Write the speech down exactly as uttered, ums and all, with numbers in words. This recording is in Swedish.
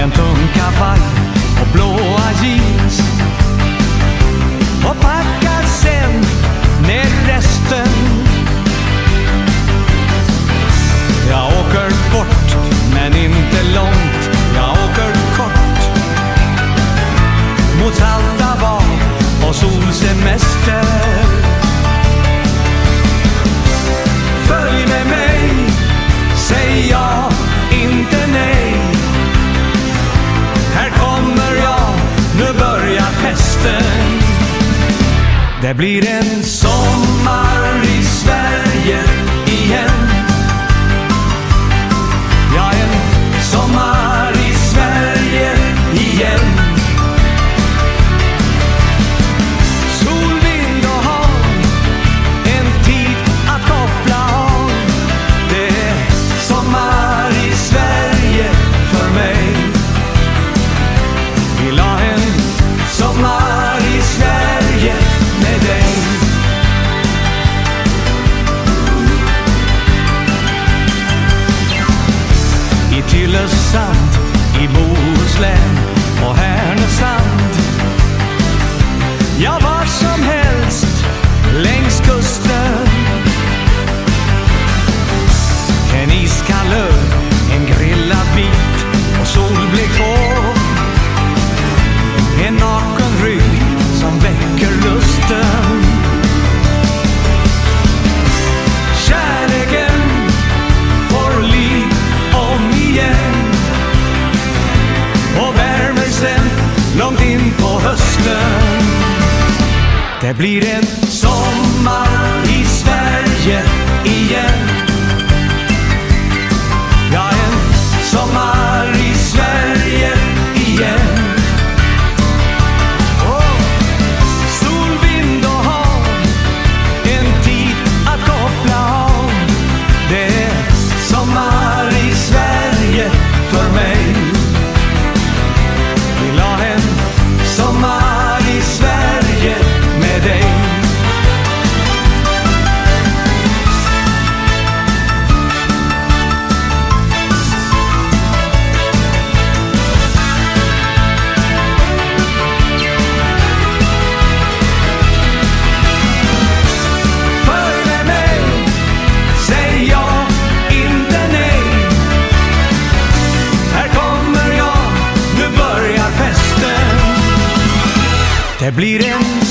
en tung kavaj och blåa jeans och packar sen ner resten. Jag åker bort men inte långt, jag åker kort mot salta bad och solsemester. Följ med mig, säg ja, inte nej. Här kommer jag, nu börjar festen. Det blir en sommar i Sverige igen. Ja, en sommar i Sverige igen. Sol, vind och hav, en tid att koppla av. Det är sommar i Sverige för mig. Vill ha en sommar i Sverige med dig. I Tylösand, i Bohuslän och Härnösand, ja, var som helst längs kusten. En iskall öl, en grillad bit och solblekt hår. En naken rygg som väcker lusten. Kärleken får liv om igen och värmer sen långt in på hösten. Det blir en sommar i Sverige igen. Ja, en sommar i Sverige igen. Oh, sol, vind och hav, en tid att koppla av. Det är sommar i Sverige för mig. Vill ha en sommar i Sverige med dig. Följ med mig, säg ja, inte nej. Här kommer jag, nu börjar festen. Det blir en